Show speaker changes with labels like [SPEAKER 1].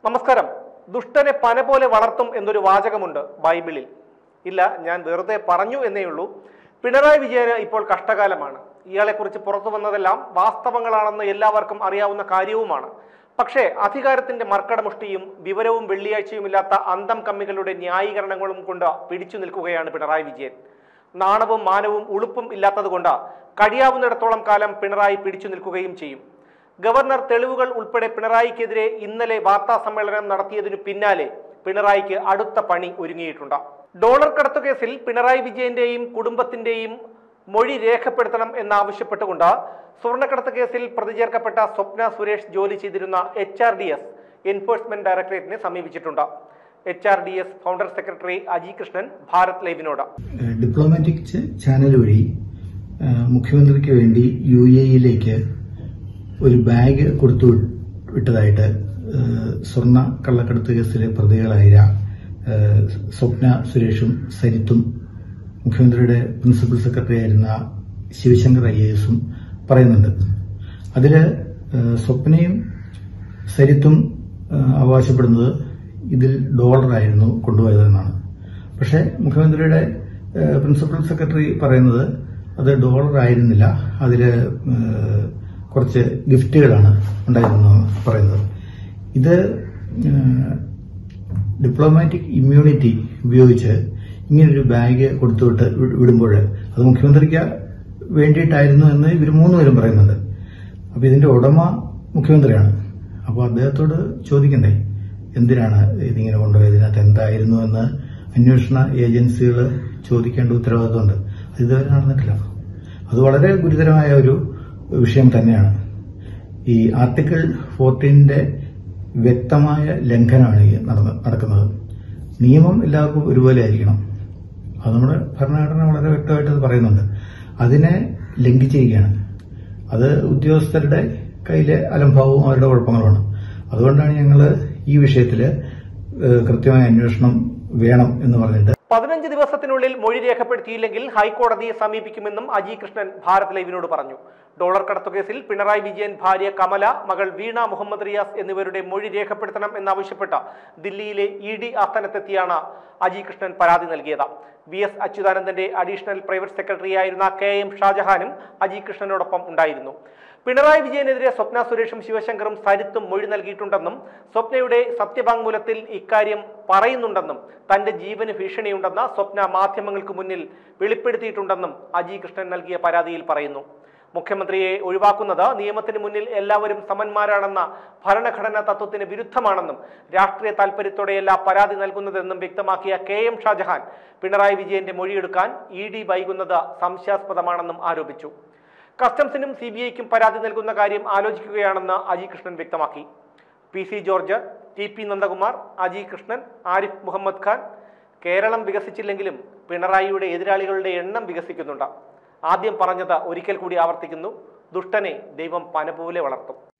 [SPEAKER 1] നമസ്കാരം. ദുഷ്ടനെ പന പോലെ വളർത്തും എന്നൊരു വാചകമുണ്ട് ബൈബിളിൽ. ഇല്ല, ഞാൻ വെറുതെ പറഞ്ഞു എന്നേ ഉള്ളൂ. പിണറായി വിജയന് ഇപ്പോൾ കഷ്ടകാലമാണ്. ഇയാളെക്കുറിച്ച് പുറത്തു വന്നതെല്ലാം വാസ്തവങ്ങളാണെന്ന് എല്ലാവർക്കും അറിയാവുന്ന കാര്യവുമാണ്. പക്ഷേ അധികാരത്തിന്റെ മർക്കടമുഷ്ടിയും വിവരവും വെള്ളിയാഴ്ചയുമില്ലാത്ത അന്തം കമ്മികളുടെ ന്യായീകരണങ്ങളും കൊണ്ട് പിടിച്ചു നിൽക്കുകയാണ് പിണറായി വിജയൻ. നാണവും മാനവും ഉളുപ്പും ഇല്ലാത്തതുകൊണ്ട് കഴിയാവുന്നിടത്തോളം കാലം പിണറായി പിടിച്ചു നിൽക്കുകയും ചെയ്യും. ഗവർണർ തെളിവുകൾ ഉൾപ്പെടെ പിണറായിക്കെതിരെ ഇന്നലെ വാർത്താ സമ്മേളനം നടത്തിയതിനു പിന്നാലെ പിണറായിക്ക് അടുത്ത പണി ഒരുങ്ങിയിട്ടുണ്ട്. ഡോളർ കടത്തുകേസിൽ പിണറായി വിജയന്റെയും കുടുംബത്തിന്റെയും മൊഴി രേഖപ്പെടുത്തണം എന്നാവശ്യപ്പെട്ടുകൊണ്ട് സ്വർണ്ണക്കടത്ത് കേസിൽ പ്രതി ചേർക്കപ്പെട്ട സ്വപ്ന സുരേഷ് ജോലി ചെയ്തിരുന്ന HRDS എൻഫോഴ്സ്മെന്റ് ഡയറക്ടറേറ്റിനെ സമീപിച്ചിട്ടുണ്ട്. HRDS founder secretary Aji Krishnan Bharat ലൈവിനോട്
[SPEAKER 2] ഡിപ്ലോമാറ്റിക് ചാനൽ വഴി മുഖ്യമന്ത്രിക്ക് വേണ്ടി UAE-യിലേക്ക് ഒരു ബാഗ് കൊടുത്തു വിട്ടതായിട്ട് സ്വർണ്ണ കള്ളക്കടത്ത് കേസിലെ പ്രതികളായ സ്വപ്ന സുരേഷും സരിത്തും മുഖ്യമന്ത്രിയുടെ പ്രിൻസിപ്പൽ സെക്രട്ടറി ആയിരുന്ന ശിവശങ്കർ IAS പറയുന്നുണ്ട്. അതിൽ സ്വപ്നയും സരിത്തും അവകാശപ്പെടുന്നത് ഇതിൽ ഡോളറായിരുന്നു കൊണ്ടുപോയതെന്നാണ്. പക്ഷേ മുഖ്യമന്ത്രിയുടെ പ്രിൻസിപ്പൽ സെക്രട്ടറി പറയുന്നത് അത് ഡോളർ ആയിരുന്നില്ല, അതിൽ കുറച്ച് ഗിഫ്റ്റുകളാണ് ഉണ്ടായിരുന്നതെന്ന് പറയുന്നത്. ഇത് ഡിപ്ലോമാറ്റിക് ഇമ്മ്യൂണിറ്റി ഉപയോഗിച്ച് ഇങ്ങനൊരു ബാഗ് കൊടുത്തുവിട്ട് വിടുമ്പോൾ അത് മുഖ്യമന്ത്രിക്ക് വേണ്ടിയിട്ടായിരുന്നു എന്ന് ഇവർ മൂന്നുപേരും പറയുന്നുണ്ട്. അപ്പൊ ഇതിന്റെ ഉടമ മുഖ്യമന്ത്രിയാണ്. അപ്പോൾ അദ്ദേഹത്തോട് ചോദിക്കണ്ടേ എന്തിനാണ് ഇതിങ്ങനെ കൊണ്ടുപോയത്, ഇതിനകത്ത് എന്തായിരുന്നു എന്ന് അന്വേഷണ ഏജൻസികൾ ചോദിക്കേണ്ട ഉത്തരവാദിത്വമുണ്ട്. അത് ഇതുവരെ നടന്നിട്ടില്ല. അത് വളരെ ഗുരുതരമായ ഒരു വിഷയം തന്നെയാണ്. ഈ ആർട്ടിക്കിൾ 14 വ്യക്തമായ ലംഘനമാണ് ഈ നടക്കുന്നത്. നിയമം എല്ലാവർക്കും ഒരുപോലെ ആയിരിക്കണം. അത് നമ്മുടെ ഭരണഘടന വളരെ വ്യക്തമായിട്ട് അത് പറയുന്നുണ്ട്. അതിനെ ലംഘിച്ചിരിക്കുകയാണ്. അത് ഉദ്യോഗസ്ഥരുടെ കയ്യിലെ അലംഭാവവും അവരുടെ കുഴപ്പങ്ങളുമാണ്. അതുകൊണ്ടാണ് ഞങ്ങൾ ഈ വിഷയത്തിൽ കൃത്യമായ അന്വേഷണം വേണം എന്ന് പറഞ്ഞിട്ട്
[SPEAKER 1] 15 ദിവസത്തിനുള്ളിൽ മൊഴി രേഖപ്പെടുത്തിയില്ലെങ്കിൽ ഹൈക്കോടതിയെ സമീപിക്കുമെന്നും അജി കൃഷ്ണൻ ഭാരത് ലൈവിനോട് പറഞ്ഞു. ഡോളർ കടത്തുകേസിൽ പിണറായി വിജയൻ ഭാര്യ കമല, മകൾ വീണ മുഹമ്മദ് റിയാസ് എന്നിവരുടെ മൊഴി രേഖപ്പെടുത്തണം എന്നാവശ്യപ്പെട്ട ദില്ലിയിലെ ED ആസ്ഥാനത്തെത്തിയാണ് അജി കൃഷ്ണൻ പരാതി നൽകിയത്. VS അച്യുതാനന്ദന്റെ അഡീഷണൽ പ്രൈവറ്റ് സെക്രട്ടറിയായിരുന്ന KM ഷാജഹാനും അജി കൃഷ്ണനോടൊപ്പം ഉണ്ടായിരുന്നു. പിണറായി വിജയനെതിരെ സ്വപ്ന സുരേഷും ശിവശങ്കറും സരിത്തും മൊഴി നൽകിയിട്ടുണ്ടെന്നും സ്വപ്നയുടെ സത്യവാങ്മൂലത്തിൽ ഇക്കാര്യം പറയുന്നുണ്ടെന്നും തന്റെ ജീവന് ഭീഷണിയുണ്ടെന്ന് സ്വപ്ന മാധ്യമങ്ങൾക്ക് മുന്നിൽ വെളിപ്പെടുത്തിയിട്ടുണ്ടെന്നും അജി കൃഷ്ണൻ നൽകിയ പരാതിയിൽ പറയുന്നു. മുഖ്യമന്ത്രിയെ ഒഴിവാക്കുന്നത് നിയമത്തിന് മുന്നിൽ എല്ലാവരും സമന്മാരാണെന്ന ഭരണഘടനാ തത്വത്തിന് വിരുദ്ധമാണെന്നും രാഷ്ട്രീയ താൽപര്യത്തോടെയല്ല പരാതി നൽകുന്നതെന്നും വ്യക്തമാക്കിയ KM ഷാജഹാൻ പിണറായി വിജയന്റെ മൊഴിയെടുക്കാൻ ED വൈകുന്നത് സംശയാസ്പദമാണെന്നും ആരോപിച്ചു. കസ്റ്റംസിനും CBIക്കും പരാതി നൽകുന്ന കാര്യം ആലോചിക്കുകയാണെന്ന് അജി കൃഷ്ണൻ വ്യക്തമാക്കി. PC ജോർജ്, TP നന്ദകുമാർ, അജി കൃഷ്ണൻ, ആരിഫ് മുഹമ്മദ് ഖാൻ കേരളം വികസിച്ചില്ലെങ്കിലും പിണറായിയുടെ എതിരാളികളുടെ എണ്ണം വികസിക്കുന്നുണ്ട്. ആദ്യം പറഞ്ഞത് ഒരിക്കൽ കൂടി ആവർത്തിക്കുന്നു: ദുഷ്ടനെ ദൈവം പന പോലെ വളർത്തും.